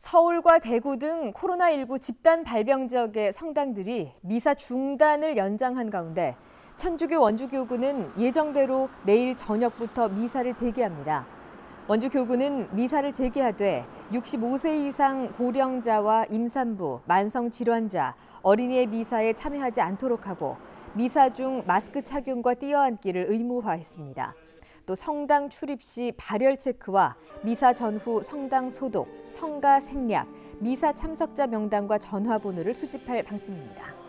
서울과 대구 등 코로나19 집단 발병 지역의 성당들이 미사 중단을 연장한 가운데 천주교 원주교구는 예정대로 내일 저녁부터 미사를 재개합니다. 원주교구는 미사를 재개하되 65세 이상 고령자와 임산부, 만성질환자, 어린이의 미사에 참여하지 않도록 하고 미사 중 마스크 착용과 뛰어앉기를 의무화했습니다. 또 성당 출입 시 발열 체크와 미사 전후 성당 소독, 성가 생략, 미사 참석자 명단과 전화번호를 수집할 방침입니다.